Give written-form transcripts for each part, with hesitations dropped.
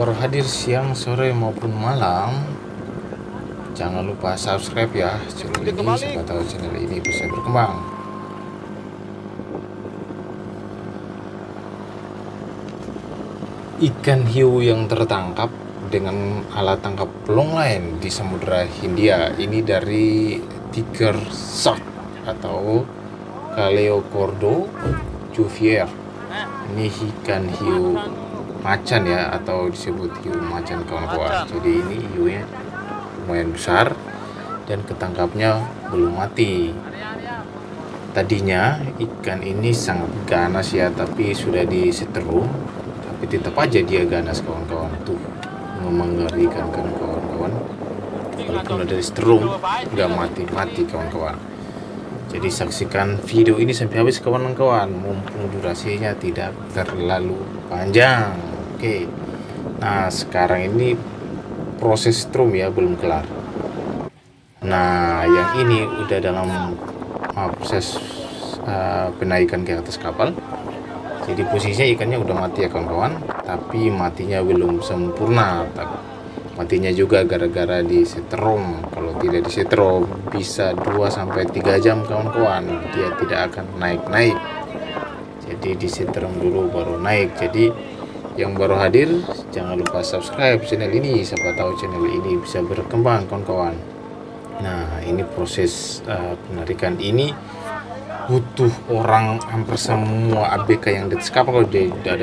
baru hadir siang, sore maupun malam, jangan lupa subscribe ya channel ini, siapa tahu channel ini bisa berkembang. Ikan hiu yang tertangkap dengan alat tangkap long line di Samudra Hindia ini dari tiger shark atau Caleochordo cuvier. Ini ikan hiu macan ya, atau disebut hiu macan kawan-kawan. Jadi ini hiunya lumayan besar dan ketangkapnya belum mati. Tadinya ikan ini sangat ganas ya, tapi sudah disetrum, tapi tetap aja dia ganas kawan-kawan. Tuh, mengerikan kan kawan-kawan. Walaupun ada disetrum, nggak mati-mati kawan-kawan. Jadi saksikan video ini sampai habis kawan-kawan, mumpung durasinya tidak terlalu panjang. Oke. Nah, sekarang ini proses strum ya, belum kelar. Nah, yang ini udah dalam proses penaikan ke atas kapal. Jadi posisinya ikannya udah mati ya kawan-kawan, tapi matinya belum sempurna. Matinya juga gara-gara disetrum. Kalau tidak disetrum bisa 2-3 jam kawan-kawan, dia tidak akan naik-naik. Jadi disetrum dulu baru naik. Jadi yang baru hadir jangan lupa subscribe channel ini, siapa tahu channel ini bisa berkembang kawan-kawan. Nah, ini proses penarikan ini butuh orang hampir semua ABK yang di atas kapal. Kalau ada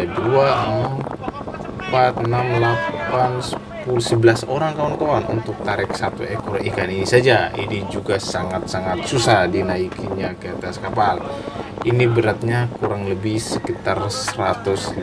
2, 4, 6, 8, 10, 11 orang kawan-kawan untuk tarik satu ekor ikan ini saja. Ini juga sangat-sangat susah dinaikinya ke atas kapal. Ini beratnya kurang lebih sekitar 150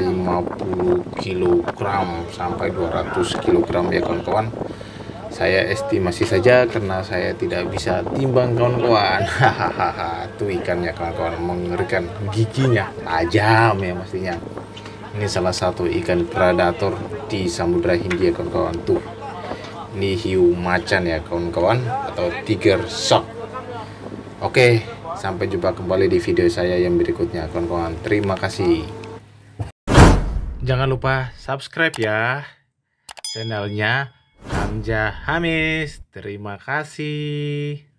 kg sampai 200 kg ya kawan-kawan. Saya estimasi saja karena saya tidak bisa timbang kawan-kawan. Hahaha, tuh ikannya kawan-kawan, mengerikan, giginya tajam ya pastinya. Ini salah satu ikan predator di Samudra Hindia kawan-kawan. Tuh, ini hiu macan ya kawan-kawan, atau tiger shark. Oke, sampai jumpa kembali di video saya yang berikutnya kawan-kawan. Terima kasih. Jangan lupa subscribe ya channelnya Hamzah Hamis. Terima kasih.